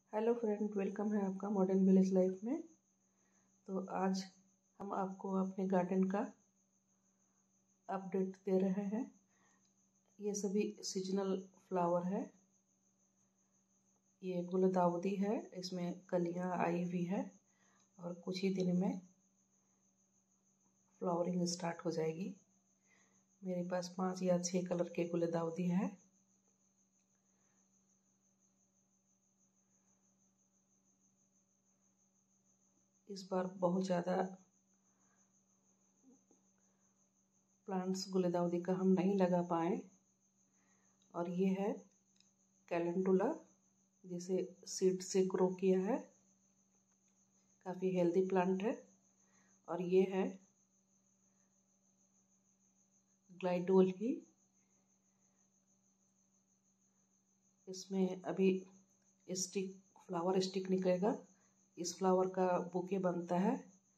Hello friend, welcome है आपका modern village life में। तो आज हम आपको अपने गार्डन का अपडेट दे रहे हैं। ये सभी सीजनल फ्लावर है। ये गुलदाउदी है, इसमें कलियां आई हुई है और कुछ ही दिन में फ्लावरिंग स्टार्ट हो जाएगी। मेरे पास 5 या 6 कलर के गुलदाउदी है। इस बार बहुत ज़्यादा प्लांट्स गुलदाउदी का हम नहीं लगा पाए। और ये है कैलेंडुला, जिसे सीड से ग्रो किया है। काफ़ी हेल्दी प्लांट है। और ये है ग्लाइडोली। इसमें अभी फ्लावर स्टिक निकलेगा। इस फ्लावर का बुके बनता है।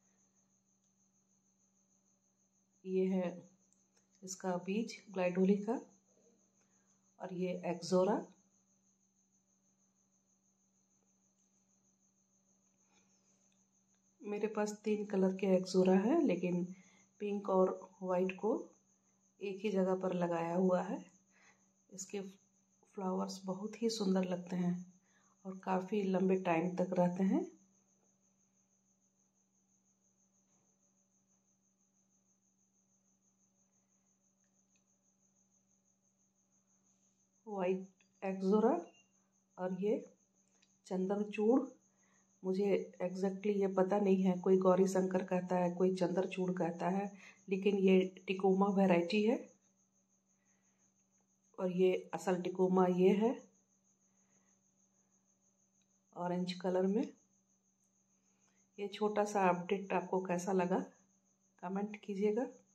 ये है इसका बीज ग्लाइडोली का। और ये एक्सोरा। मेरे पास 3 कलर के एक्सोरा है, लेकिन पिंक और वाइट को एक ही जगह पर लगाया हुआ है। इसके फ्लावर्स बहुत ही सुंदर लगते हैं और काफ़ी लंबे टाइम तक रहते हैं। वाइट एक्सोरा और ये चंद्रचूड़। मुझे एग्जैक्टली ये पता नहीं है, कोई गौरी शंकर कहता है, कोई चंद्रचूड़ कहता है, लेकिन ये टिकोमा वैरायटी है। और ये असल टिकोमा ये है, ऑरेंज कलर में। ये छोटा सा अपडेट आपको कैसा लगा, कमेंट कीजिएगा।